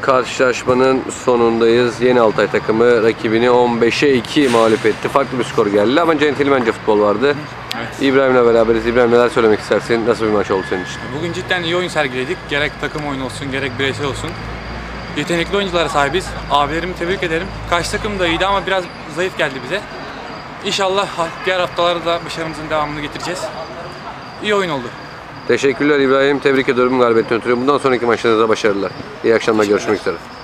Karşılaşmanın sonundayız. Yeni Altay takımı rakibini 15'e 2 mağlup etti. Farklı bir skor geldi ama centilmence futbol vardı. Evet. İbrahim'le beraberiz. İbrahim, neler söylemek istersin? Nasıl bir maç oldu senin için? Bugün cidden iyi oyun sergiledik. Gerek takım oyunu olsun, gerek bireysel olsun. Yetenekli oyunculara sahibiz. Abilerimi tebrik ederim. Karşı takım da iyiydi ama biraz zayıf geldi bize. İnşallah diğer haftalarda da başarımızın devamını getireceğiz. İyi oyun oldu. Teşekkürler İbrahim. Tebrik ediyorum galibiyetten ötürü. Bundan sonraki maçlarınızda başarılar. İyi akşamlar. Görüşmek üzere.